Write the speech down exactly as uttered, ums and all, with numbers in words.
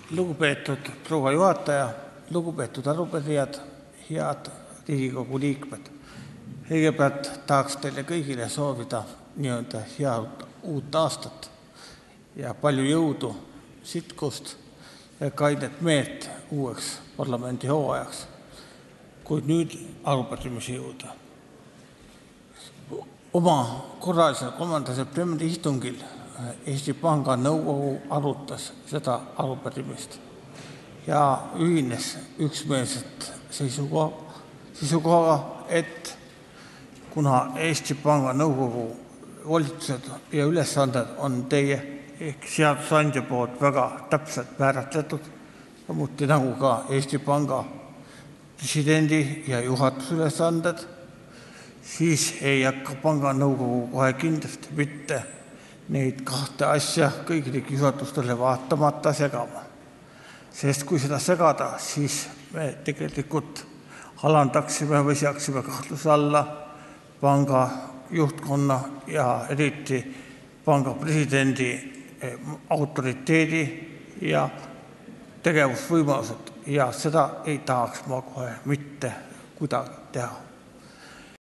Lugupeetud proua juhataja, lugupeetud arupärijad, head Riigikogu liikmed. Kõigepealt tahaks teile kõigile soovida nii-öelda head uut aastat ja palju jõudu, sitkust ja kainet meelt uueks parlamendi hooajaks. Kuid nüüd arupärimise juurde. Oma korralisel kolmanda septembri istungil Eesti Panga nõukogu arutas seda arupärimist ja ühines üksmeelselt seisukohaga, et kuna Eesti Panga nõukogu volitused ja ülesanded on teie ehk seadusandja poolt väga täpselt määratletud, samuti nagu ka Eesti Panga presidendi ja juhatuse ülesanded, siis ei hakka panga nõukogu kohe kindlasti mitte neid kahte asja kõigilegi juhatustele vaatamata segama. Sest kui seda segada, siis me tegelikult alandaksime või seaksime kahtluse alla panga juhtkonna ja eriti panga presidendi autoriteedi ja tegevusvõimalused ja seda ei tahaks ma kohe mitte kuidagi teha.